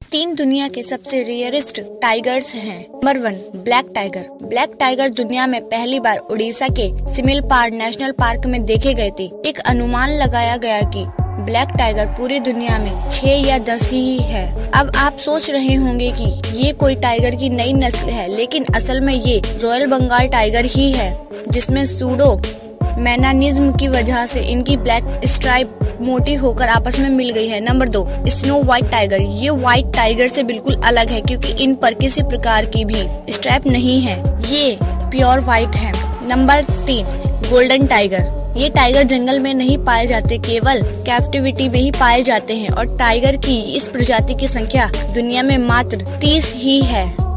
तीन दुनिया के सबसे रेयरेस्ट टाइगर्स हैं। Number 1, black tiger. Black tiger दुनिया में पहली बार उड़ीसा के सिमिलपाल नेशनल पार्क में देखे गए थे। एक अनुमान लगाया गया कि ब्लैक टाइगर पूरी दुनिया में 6 या 10 ही है। अब आप सोच रहे होंगे कि ये कोई टाइगर की नई नस्ल है, लेकिन असल में ये रॉयल बंगाल टाइगर ही है, जिसमें सूडो मैनानिज्म की वजह से इनकी ब्लैक स्ट्राइप मोटी होकर आपस में मिल गई है। Number 2, snow white tiger. ये व्हाइट टाइगर से बिल्कुल अलग है, क्योंकि इन पर किसी प्रकार की भी स्ट्राइप नहीं है, ये प्योर व्हाइट है। Number 3, golden tiger. ये टाइगर जंगल में नहीं पाए जाते, केवल कैप्टिविटी में ही पाए जाते हैं और टाइगर की इस प्रजाति की संख्या दुनिया में मात्र 30 ही है।